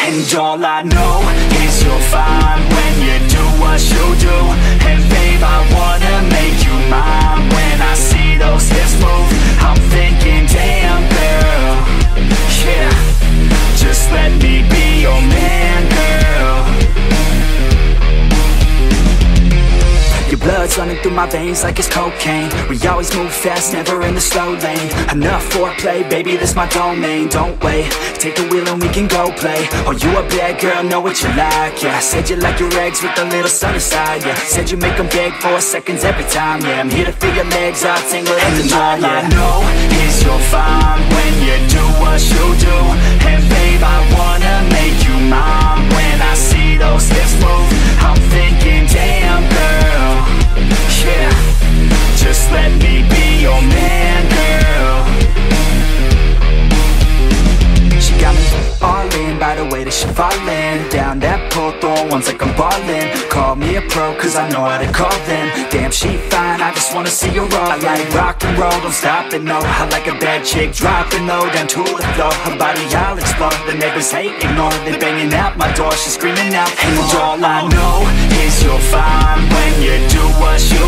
And all I know is you're fine when you do what you do. And babe, I wanna make you mine. When I see those hips move, I'm thinking, damn girl, yeah, just let me be your man, girl. Your blood's running through my veins like it's cocaine. We always move fast, never in the slow lane. Enough foreplay, baby, this my domain. Don't wait, take the wheel and we can go play. Oh, you a bad girl, know what you like, yeah. Said you like your eggs with a little sunny side, yeah. Said you make them beg for seconds every time, yeah. I'm here to feel your legs all tangled in the knot, yeah. All I know is you're fine when you do what you do. And babe, I wanna make you mine. When I see those hips move, I'm thinking, damn girl, yeah, just let me be your man, girl. She got me all in by the way that she fallin'. Down that pole, throwing ones like I'm ballin'. Call me a pro, cause I know how to call them. Damn, she fine, I just wanna see her all. I like rock and roll, don't stop it, no. I like a bad chick, dropping low, down to the floor. Her body, I'll explore, the neighbors hate, ignore. They banging out my door, she's screaming out. And all I know is you're fine when you do what you